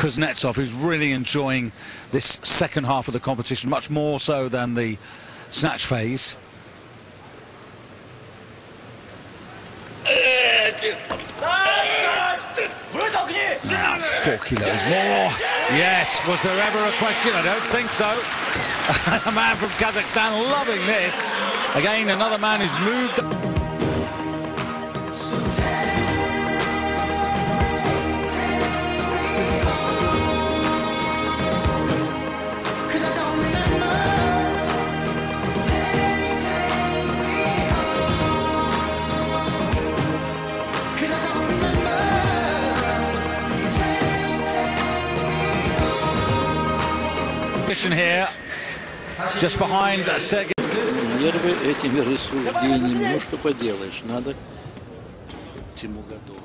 Kuznetsov, who's really enjoying this second half of the competition, much more so than the snatch phase. Now 4 kilos more. Yes, was there ever a question? I don't think so. A man from Kazakhstan loving this. Again, another man who's moved. Here, just behind Sergey. Нервы этими рассуждениями, ну что поделаешь, надо всему готов.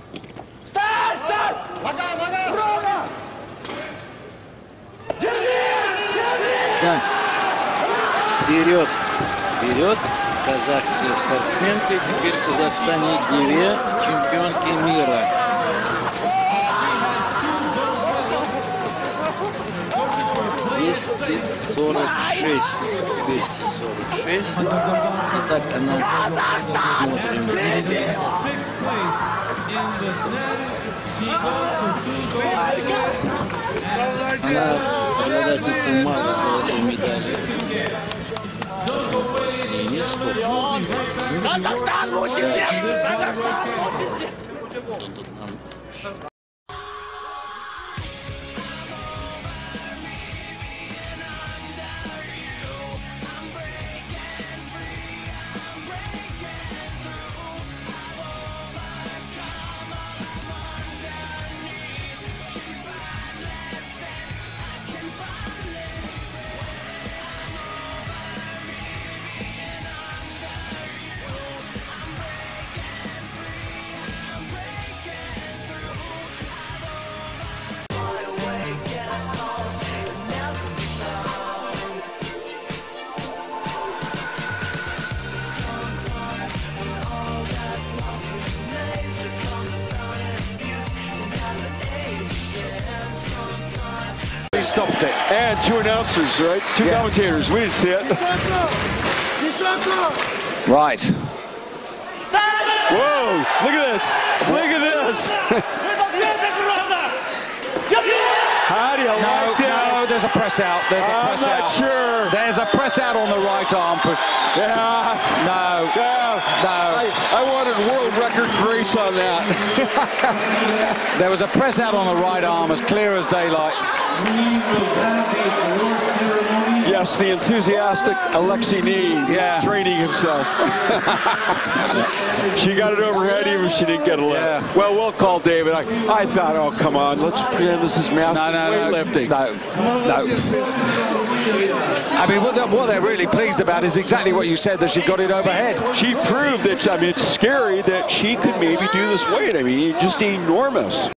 Да. Вперед, вперед, казахские спортсменки. Теперь в Казахстане 2 чемпионки мира. $246. Итак, она смотрим. Она обладательница мало золотой медали. Казахстан лучше всех! Казахстан лучше всех! He stopped it. And 2 announcers, right? 2 commentators. We didn't see it. Right. Whoa! Look at this! Look at this! How do you like that? No, there's a press out. There's a press out. I'm not sure. There's a press out on the right arm. Yeah. No. I wanted world record grace on that. There was a press out on the right arm, as clear as daylight. Yes, the enthusiastic Alexey Ni training himself. She got it overhead, even if she didn't get a lift. Yeah. Well call, David. I thought, oh, come on, let's pretend this is master weightlifting. No. I mean, what they're really pleased about is exactly what you said, that she got it overhead. She proved that, I mean, it's scary that she could maybe do this weight. I mean, just enormous.